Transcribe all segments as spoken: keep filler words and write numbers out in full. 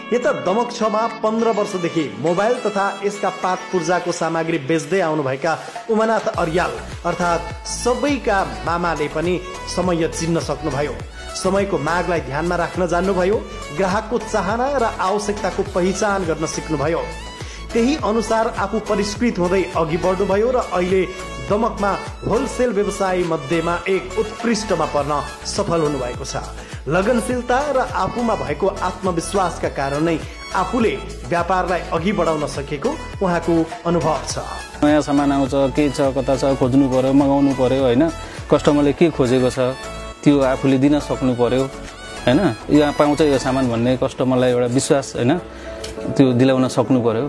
यता दमक छमा पन्ध्र वर्षदेखि मोबाइल तथा यसका पात पूर्जाको सामग्री बेच्दै आउनुभएका उमानाथ अर्याल अर्थात् सबैका मामाले पनि समय चिन्न सक्नुभयो। समयको मागलाई ध्यानमा राख्न जान्नुभयो, ग्राहकको चाहना र आवश्यकताको पहिचान गर्न सिक्नुभयो। त्यही अनुसार आफू परिष्कृत हुँदै अघि बढ्नुभयो र अहिले दमकमा होलसेल व्यवसाय मध्येमा एक उत्कृष्टमा पर्न सफल हुनुभएको छ। लगनशीलता र आफूमा भएको आत्मविश्वासका कारण नै आफूले व्यापारलाई अघि बढाउन सकेको उहाँको अनुभव छ। नयाँ सामान आउँछ, के छ, कता छ, खोज्नु पर्यो, मगाउनु पर्यो होइन। कस्टमरले के खोजेको छ त्यो आफूले दिन सक्नु पर्यो होइन। यहाँ पाउँछ यो सामान भन्ने कस्टमरलाई एउटा विश्वास होइन त्यो दिलाउन सक्नु पर्यो।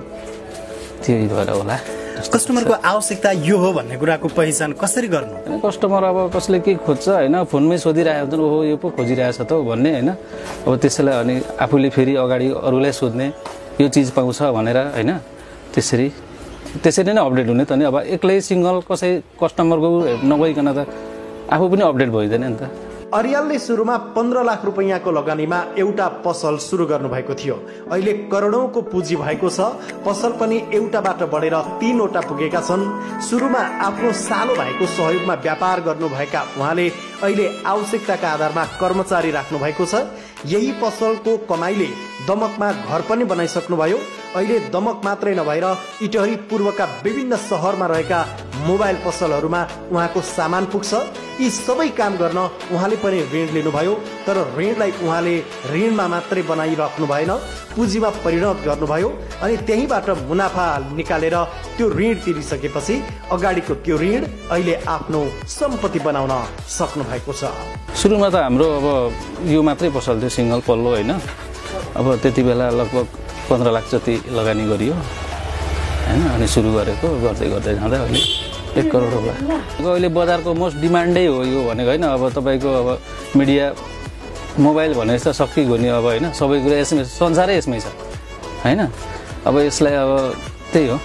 त्यही भएर होला कस्टमरको आवश्यकता यो हो भन्ने कुराको पहिचान कसरी गर्नु? कस्टमर अब कसले के खोज्छ होइन फोनमै सोधिरहेको हुन्छ, ओहो यो पो खोजिरहेछ त भन्ने होइन। अब त्यसैलाई अनि आफूले फेरि अगाडि अरूलाई सोध्ने यो चिज पाउँछ भनेर होइन। त्यसरी त्यसरी नै अपडेट हुने त नि। अब एक्लै सिङ्गल कसै कस्टमरको नगइकन त आफू पनि अपडेट भइँदैन नि त। अर्यालले सुरुमा पन्ध्र लाख रुपैयाँको लगानीमा एउटा पसल सुरु गर्नुभएको थियो। अहिले करोडौंको पुँजी भएको छ। पसल पनि एउटाबाट बढेर तीनवटा पुगेका छन्। सुरुमा आफ्नो सानो भाइको सहयोगमा व्यापार गर्नुभएका उहाँले अहिले आवश्यकताका आधारमा कर्मचारी राख्नु भएको छ। यही पसलको कमाईले दमकमा घर पनि बनाइसक्नुभयो। अहिले दमक मात्रै नभएर इटहरी पूर्वका विभिन्न शहरमा रहेका मोबाइल पसलहरूमा उहाँको सामान पुग्छ। यी सबै काम गर्न उहाँले पनि ऋण लिनुभयो, तर ऋणलाई उहाँले ऋणमा मात्रै बनाइराख्नु भएन, पुँजीमा परिणत गर्नुभयो। अनि त्यहीबाट मुनाफा निकालेर त्यो ऋण तिरिसकेपछि अगाडिको त्यो ऋण अहिले आफ्नो सम्पत्ति बनाउन सक्नु भएको छ। सुरुमा त हाम्रो अब यो मात्रै पसल थियो, सिङ्गल पल्लो होइन। अब त्यति बेला लगभग पन्ध्र लाख जति लगानी गरियो होइन। अनि सुरु गरेको गर्दै गर्दै जाँदा अहिले एक करोड होला। अहिले बजारको मोस्ट डिमान्डै हो यो भनेको होइन। अब तपाईँको अब मिडिया मोबाइल भनेपछि त सकिगयो नि अब होइन। सबै कुरा यसमै संसारै यसमै छ होइन। अब यसलाई अब त्यही हो,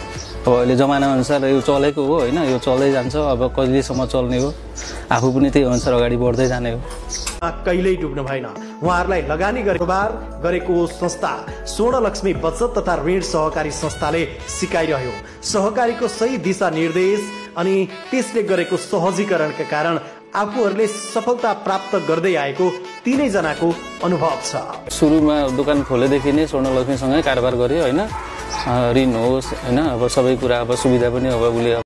अब अहिले जमाना अनुसार यो चलेको हो होइन। यो चल्दै जान्छ, अब कहिलेसम्म चल्ने हो, आफू पनि त्यही अनुसार अगाडि बढ्दै जाने हो। कहिल्यै डुब्नु भएन। उहाँहरूलाई लगानी गरेको बार गरेको संस्था स्वर्णलक्ष्मी बचत तथा ऋण सहकारी संस्थाले सिकाइरह्यो। सहकारीको सही दिशा निर्देश अनि त्यसले गरेको सहजीकरणका कारण आफूहरूले सफलता प्राप्त गर्दै आएको तीनै जनाको अनुभव छ। सुरुमा दोकान खोलेदेखि नै स्वर्णलक्ष्मीसँगै कारोबार गर्यो होइन। ऋण होस् होइन, अब सबै कुरा अब सुविधा पनि अब उसले